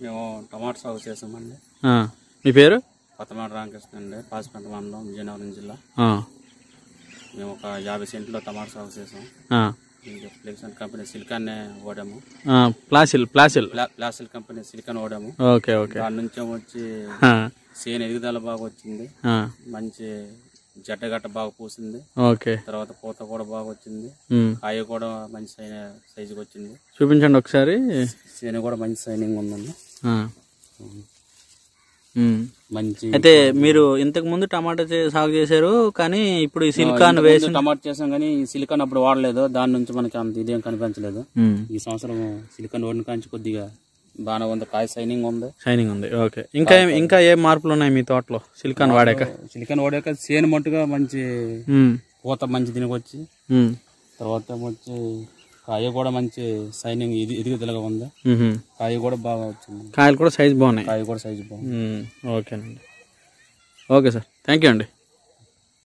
మేము టమాటా సాగు చేసామండి. మీ పేరు? కొత్తమాట రామకృష్ణ అండి, పాసిపేట మండలం, విజయనగరం జిల్లా. మేము ఒక 50 సెంట్లో టమాటా సాగు చేసాం. ఫ్లెక్సన్ కంపెనీ సిలికాన్ వాడాము. ప్లాసిల్ కంపెనీ సిలికాన్ వాడాము. దాని నుంచి వచ్చి సేను ఎదుగుదల బాగా వచ్చింది, మంచి జట్టగట్ట బాగా పూసింది. తర్వాత పూత కూడా బాగా వచ్చింది, కాయ కూడా మంచి సైజుకి వచ్చింది. చూపించండి ఒకసారి. సేను కూడా మంచి సైనింగ్ ఉందండి. మంచి. అయితే మీరు ఇంతకు ముందు టమాటా సాగు చేశారు, కానీ ఇప్పుడు ఈ సిలికాన్ వేసి టమాటా చేసాం, కానీ ఈ సిలికాన్ అప్పుడు వాడలేదు. దాని నుంచి మనకి అంత ఇదేం కనిపించలేదు. ఈ సంవత్సరం సిలికాన్ వాడిన కాంచి కొద్దిగా బాగా ఉంది, కాయ షైనింగ్ ఉంది. ఓకే. ఇంకా ఏ మార్పులు ఉన్నాయి మీ తోటలో సిలికాన్ వాడాక? సిలికాన్ వాడాక సేను మట్టుగా మంచి పూత మంచి దీనికి తర్వాత వచ్చి కాయ కూడా మంచి షైనింగ్ ఎదుగుదలగా ఉంది. కాయ కూడా బాగా వచ్చింది. కాయలు కూడా సైజ్ బాగున్నాయి. కాయ కూడా సైజ్ బాగుంది. ఓకేనండి. ఓకే సార్, థ్యాంక్ యూ అండి.